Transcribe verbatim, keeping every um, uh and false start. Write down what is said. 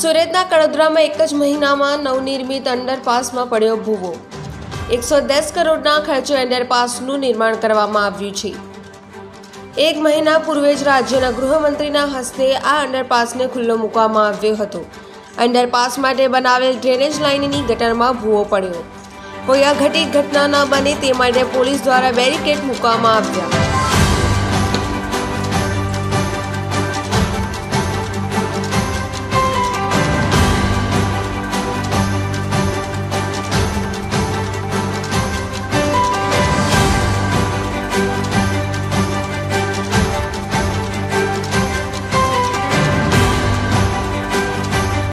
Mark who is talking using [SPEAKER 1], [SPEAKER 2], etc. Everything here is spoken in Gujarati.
[SPEAKER 1] સુરતના કડોદરામાં એક જ મહિનામાં નવનિર્મિત અંડરપાસમાં પડ્યો ભૂવો। એકસો દસ કરોડના ખર્ચે અંડરપાસનું નિર્માણ કરવામાં આવ્યું છે। એક મહિના પૂર્વે જ રાજ્યના ગૃહમંત્રીના હસ્તે આ અંડરપાસને ખુલ્લો મૂકવામાં આવ્યો હતો। અંડરપાસ માટે બનાવેલ ડ્રેનેજ લાઇનની ગટરમાં ભૂવો પડ્યો। કોઈ અઘટિત ઘટના ન બને તે માટે પોલીસ દ્વારા બેરિકેડ મૂકવામાં આવ્યા।